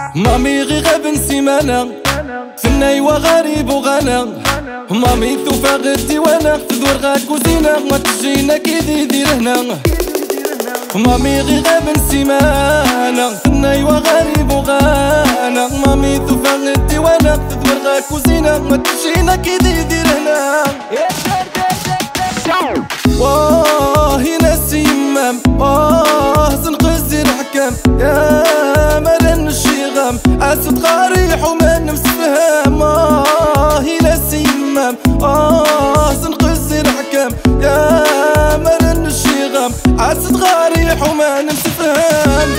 مامي غي غاب سيمانة فناي وغريب وغانا مامي ثوفا غدي وانا تدور غاك وزينة ما تجينا كي دير هنا مامي غي غاب سيمانة فناي وغريب وغانا مامي ثوفا غدي وانا تدور غاك وزينة ما تجينا كي دير هنا واه ناس يمام واه سنقز الحكام يا مرن الشيغام عسد قاريح وما نمسفهم واه ناس يمام واه سنقز الحكام يا مرن الشيغام عسد قاريح وما نمسفهم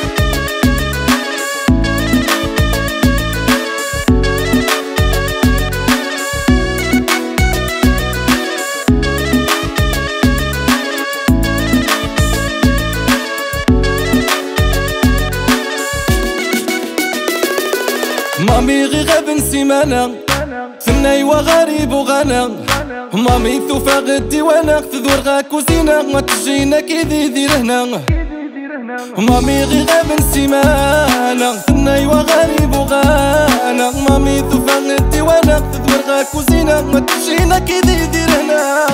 مامي غي غاب سيمانة فناي وغريب وغانا مامي ثوفا غدي وانا تدور غاك وزينة ما تجينا كي دير هنا مامي غي غاب سيمانة فناي وغريب وغانا مامي ثوفا غدي وانا تدور غاك وزينة ما تجينا كي دير هنا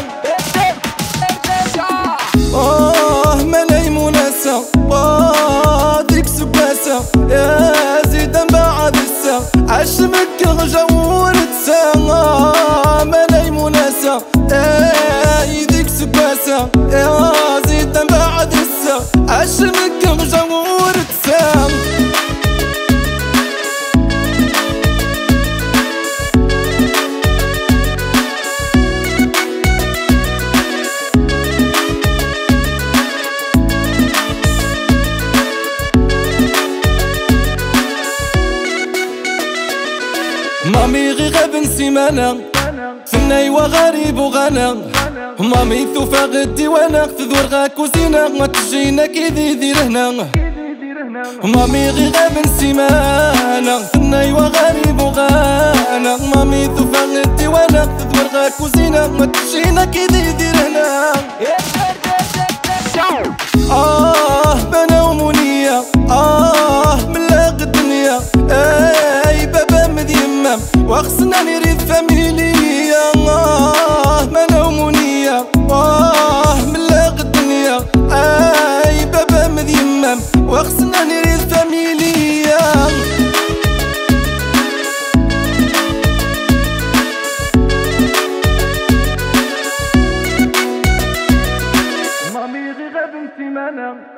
ملاي مناسة ديك سباسة يا زيدا بعد السا عشمك غجور تسا ملاي مناسة يديك سباسة يا زيدا بعد السا عشمك غجور تسا مامي غي غاب سيمانة فناي وغريب وغانا مامي ثوفا غدي وانا تدور غاك وزينة ما تجينا كي دير هنا مامي غي غاب سيمانة فناي وغريب وغانا مامي ثوفا غدي وانا تدور غاك وزينة ما تجينا كي دير هنا بنا ومنية من لاغ الدنيا بابا مديمم وخصنا نريد فاميليا منا ومنية من لاغ الدنيا بابا مديمم وخصنا نريد فاميليا مامي غي غاب سيمانة